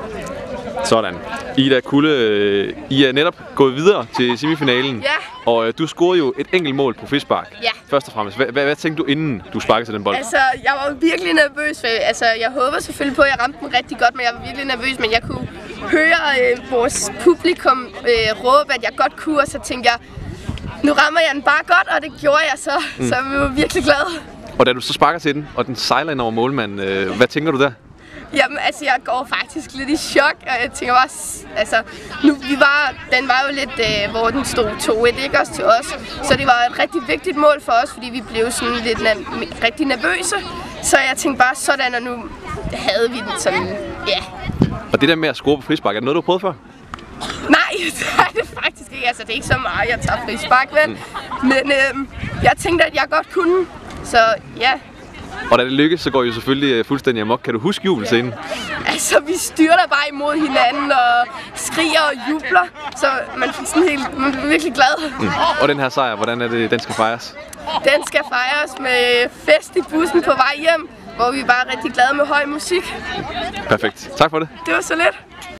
Sådan. Ida Kulle, I er netop gået videre til semifinalen. Ja. Og du scorede jo et enkelt mål på frispark. Ja. Først og fremmest. Hvad tænkte du, inden du sparkede til den bold? Altså, jeg var virkelig nervøs. Jeg håber selvfølgelig på, at jeg ramte den rigtig godt, men jeg var virkelig nervøs. Men jeg kunne høre vores publikum råbe, at jeg godt kunne, og så tænkte jeg, nu rammer jeg den bare godt, og det gjorde jeg så. Så vi var virkelig glade. Og da du så sparker til den, og den sejler ind over målmanden, hvad tænker du der? Jamen, altså, jeg går faktisk lidt i chok, og jeg tænker bare, altså, den var jo lidt, hvor den stod 2-1, ikke også til os. Så det var et rigtig vigtigt mål for os, fordi vi blev sådan lidt rigtig nervøse. Så jeg tænkte bare sådan, og nu havde vi den sådan, ja. Og det der med at score på frispark, er det noget, du har prøvet før? Nej, det er det faktisk ikke. Altså, det er ikke så meget, jeg tager frispark, men jeg tænkte, at jeg godt kunne, så ja. Og da det lykkes, så går I jo selvfølgelig fuldstændig amok. Kan du huske jubelscenen? Altså, vi styrter bare imod hinanden og skriger og jubler, så man bliver virkelig glad. Og den her sejr, hvordan er det, den skal fejres? Den skal fejres med fest i bussen på vej hjem, hvor vi bare er rigtig glade med høj musik. Perfekt. Tak for det. Det var så lidt.